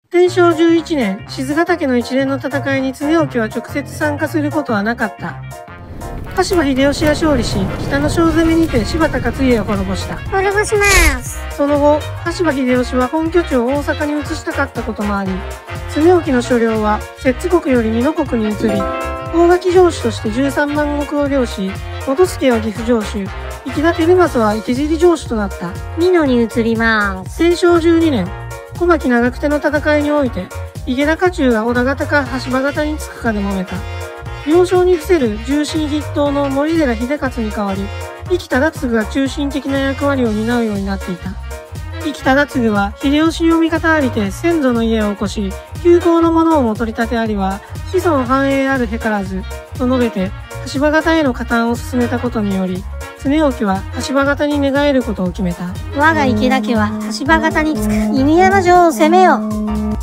天正11年、静ヶ岳の一連の戦いに常興は直接参加することはなかった。羽柴秀吉が勝利し、北の小攻めにて柴田勝家を滅ぼした。 滅ぼします。 その後、羽柴秀吉は本拠地を大阪に移したかったこともあり、常興の所領は摂津国より美濃国に移り、大垣城主として13万石を領し、元助は岐阜城主、池田輝政は池尻城主となった。 美濃に移ります。 天正12年、小牧長久手の戦いにおいて、池田家中が織田方か羽柴方につくかで揉めた。要衝に伏せる重臣筆頭の森寺秀勝に代わり、比企忠次が中心的な役割を担うようになっていた。比企忠次は秀吉にお味方ありて先祖の家を起こし、旧皇の者をも取り立てありは、子孫繁栄あるへからず、と述べて、羽柴方への加担を進めたことにより、常興は羽柴方に寝返ることを決めた。 我が池田家は羽柴方につく犬山城を攻めよ。